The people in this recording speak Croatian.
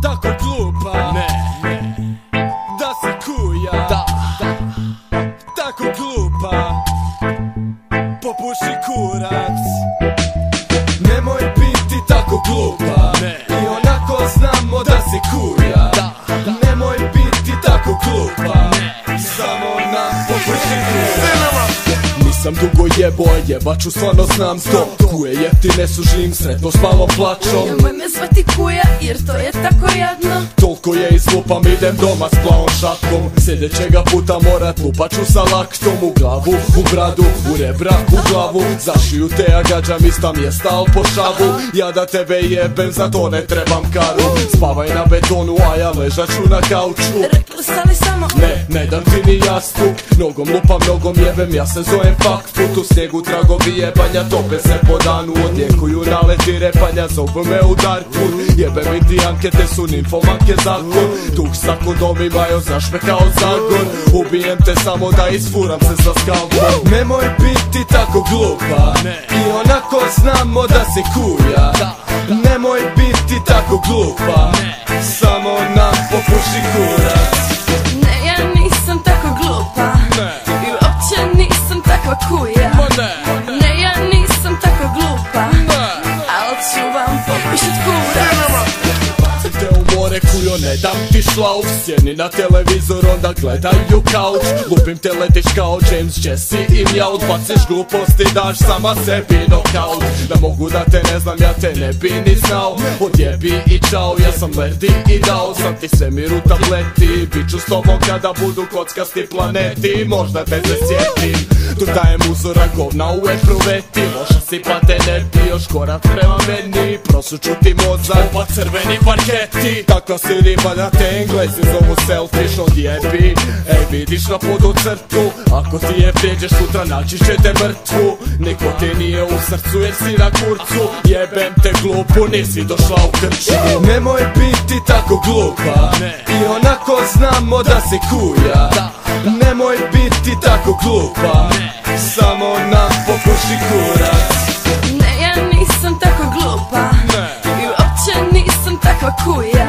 tako glupa, ne, da si kuja, tako glupa, popuši kurac. Nemoj biti tako glupa, i onako znamo da si kuja. Nemoj biti tako glupa, samo nam popuši kurac. Nisam dugo jebo, a jebaču stvarno znam to. Kuje jeftine su živim, sretno s malom plačom. Nemoj me zvati kuja, jer to je tako jadno. Toliko je izlupam, idem doma s plavom šakom. Sljedećega puta morat lupaču sa laktom. U glavu, u bradu, u rebra, u glavu. Zašiju te, a gađam ista mjesta, al po šavu. Ja da tebe jebem, zato ne trebam karu. Spavaj na betonu, a ja ležat ću na kauču. Rekla stali samo Ne dam ti ni jastuk. Nogom lupam, nogom jebem, ja se zovem fuck foot. U snijegu tragovi jebanja, tope se po danu. Odjekuju naleti repanja, zovu me u Darkwood. Jebem i ti ankete su nimfomanke zakon. Tuk sa kondomima, jo znaš me kao Zagor. Ubijem te samo da isfuram se sa skalpom. Nemoj biti tako glupa, i onako znamo da si kuja. Nemoj biti tako glupa, samo nam popuši kurac. ne, ja nisam tako glupa. I uopće nisam takva kuja. Ne, ja nisam tako glupa. Al ću vam popušit kurac. Te u more kujo, ne dam ti šlauf. Sjeni na televizor, onda gledaju kauč. Lupim te, letiš kao James, Jesse i Mjaut. Baciš gluposti, daš sama sebi nokaut. Da mogu da te ne znam, ja te ne bi ni znao. Odjebi i čao, ja sam Lerdi i dao sam ti svemir u tableti. Biću s tobom kada budu kockasti planeti. Možda te se sjetim, tu dajem uzora govna u epruveti. Loša si pa te ne bi, još korak prema meni. Prosuču ti mozak, oba crveni parketi. Takva si riba da te Englezi zovu selfish, odjebi. Ej, vidiš na podu crtu, ako ti je prijeđeš sutra naći će te mrtvu. Niko ti nije u srcu jer si na kurcu. Jebem te glupu, nisi došla u krču. Nemoj biti tako glupa, i onako znamo da si kuja. Nemoj biti tako glupa, samo nam popuši kurac. Ne, ja nisam tako glupa. I uopće nisam takva kuja.